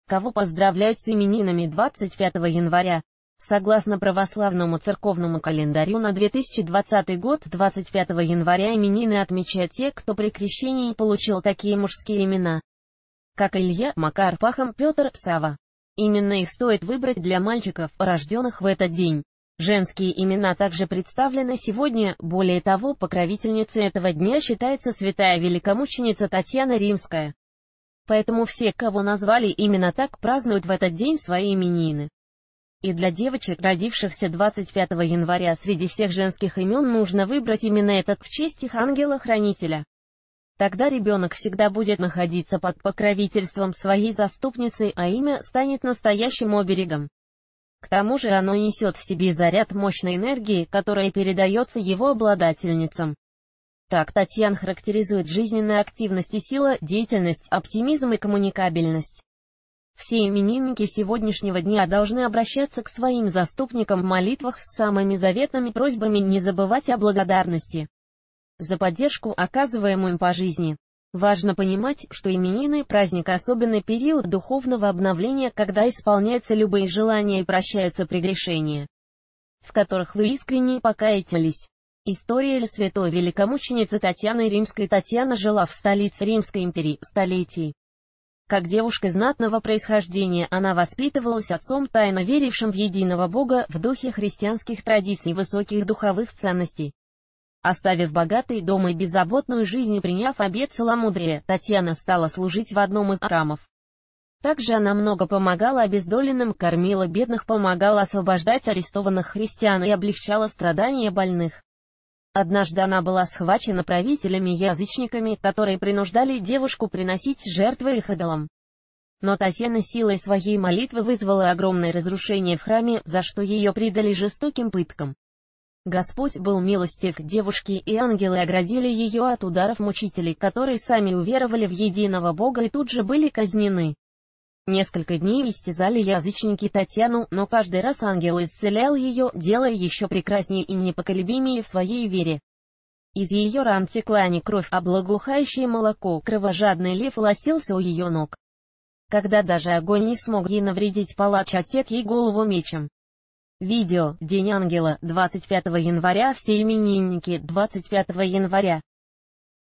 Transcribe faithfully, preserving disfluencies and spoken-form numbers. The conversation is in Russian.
кого поздравляют с именинами двадцать пятого января. Согласно православному церковному календарю на две тысячи двадцатый год, двадцать пятого января именины отмечают те, кто при крещении получил такие мужские имена, как Илья, Макар, Пахом, Петр, Сава. Именно их стоит выбрать для мальчиков, рожденных в этот день. Женские имена также представлены сегодня. Более того, покровительницей этого дня считается святая великомученица Татьяна Римская. Поэтому все, кого назвали именно так, празднуют в этот день свои именины. И для девочек, родившихся двадцать пятого января, среди всех женских имен нужно выбрать именно этот в честь их ангела-хранителя. Тогда ребенок всегда будет находиться под покровительством своей заступницы, а имя станет настоящим оберегом. К тому же оно несет в себе заряд мощной энергии, которая передается его обладательницам. Так Татьян характеризует жизненная активность и сила, деятельность, оптимизм и коммуникабельность. Все именинники сегодняшнего дня должны обращаться к своим заступникам в молитвах с самыми заветными просьбами не забывать о благодарности за поддержку, оказываемую им по жизни. Важно понимать, что именины – праздник особенный период духовного обновления, когда исполняются любые желания и прощаются прегрешения, в которых вы искренне покаялись. История святой великомученицы Татьяны Римской. Татьяна жила в столице Римской империи столетий. Как девушка знатного происхождения, она воспитывалась отцом, тайно верившим в единого Бога, в духе христианских традиций и высоких духовых ценностей. Оставив богатый дом и беззаботную жизнь и приняв обет целомудрия, Татьяна стала служить в одном из храмов. Также она много помогала обездоленным, кормила бедных, помогала освобождать арестованных христиан и облегчала страдания больных. Однажды она была схвачена правителями-язычниками, которые принуждали девушку приносить жертвы их идолам. Но Татьяна силой своей молитвы вызвала огромное разрушение в храме, за что ее предали жестоким пыткам. Господь был милостив к девушке, и ангелы оградили ее от ударов мучителей, которые сами уверовали в единого Бога и тут же были казнены. Несколько дней истязали язычники Татьяну, но каждый раз ангел исцелял ее, делая еще прекраснее и непоколебимее в своей вере. Из ее ран текла не кровь, а благоухающее молоко, кровожадный лев лосился у ее ног. Когда даже огонь не смог ей навредить, палач отсек ей голову мечом. Видео. День ангела, двадцать пятого января. Все именинники двадцать пятого января.